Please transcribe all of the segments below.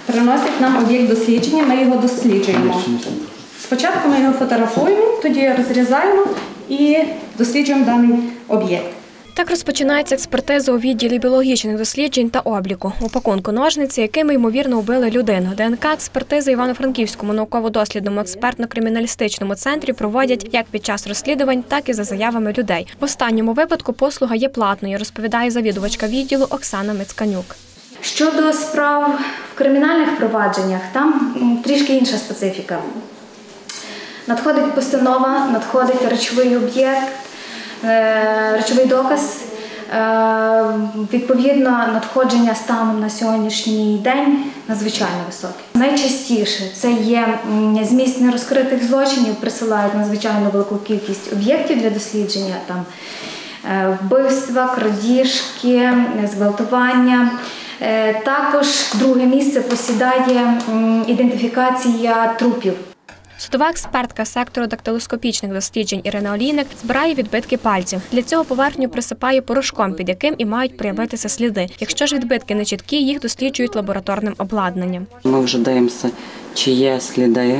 приносять нам об'єкт дослідження, ми його досліджуємо. Спочатку ми його фотографуємо, тоді розрізаємо і досліджуємо даний об'єкт. Так розпочинається експертиза у відділі біологічних досліджень та обліку. У пакунку ножниці, якими, ймовірно, вбили людину. ДНК-експертизи Івано-Франківському науково-дослідному експертно-криміналістичному центрі проводять як під час розслідувань, так і за заявами людей. В останньому випадку послуга є платною, розповідає завідувачка відділу Оксана Мицканюк. Щодо справ в кримінальних провадженнях, там трішки інша специфіка. Надходить постанова, надходить речовий об'єкт, речовий доказ, відповідно, надходження станом на сьогоднішній день надзвичайно високе. Найчастіше це є зміст нерозкритих злочинів, присилають надзвичайно велику кількість об'єктів для дослідження, там вбивства, крадіжки, зґвалтування. Також друге місце посідає ідентифікація трупів. Судова експертка сектору дактилоскопічних досліджень Ірина Олійник збирає відбитки пальців. Для цього поверхню присипає порошком, під яким і мають проявитися сліди. Якщо ж відбитки не чіткі, їх досліджують лабораторним обладнанням. Ми вже дивимося, чи є сліди.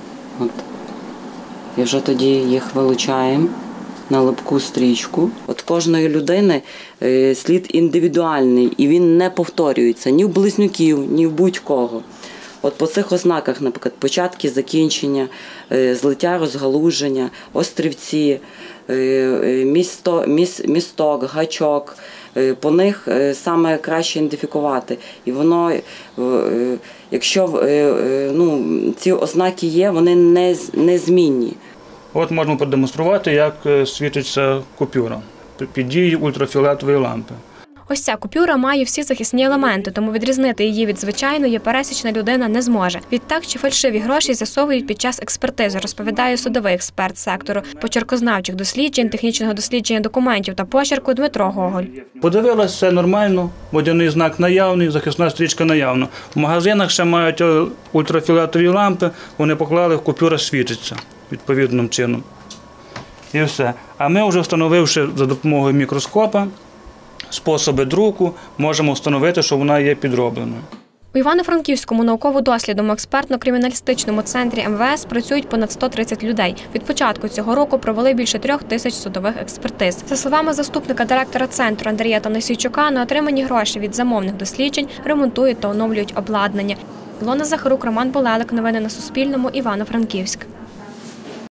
І вже тоді їх вилучаємо на липку стрічку. От кожної людини слід індивідуальний, і він не повторюється ні в близнюків, ні в будь-кого. От по цих ознаках, наприклад, початки, закінчення, злиття, розгалуження, острівці, місток, гачок, по них саме краще ідентифікувати. І воно, якщо ці ознаки є, вони незмінні. От можемо продемонструвати, як світиться купюра під дією ультрафіолетової лампи. Ось ця купюра має всі захисні елементи, тому відрізнити її від звичайної пересічна людина не зможе. Відтак, чи фальшиві гроші з'ясовують під час експертизи, розповідає судовий експерт сектору почеркознавчих досліджень, технічного дослідження документів та почерку Дмитро Гоголь. Подивилася, все нормально, водяний знак наявний, захисна стрічка наявна. В магазинах ще мають ультрафіолетові лампи, вони поклали, купюра світиться відповідним чином. І все. А ми вже встановивши за допомогою мікроскопа способи друку, можемо встановити, що вона є підробленою. У Івано-Франківському науково-дослідному експертно-криміналістичному центрі МВС працюють понад 130 людей. Від початку цього року провели більше 3000 судових експертиз. За словами заступника директора центру Андрія Танасійчука, на отримані гроші від замовних досліджень ремонтують та оновлюють обладнання. Ілона Захарук, Роман Болелик. Новини на Суспільному. Івано-Франківськ.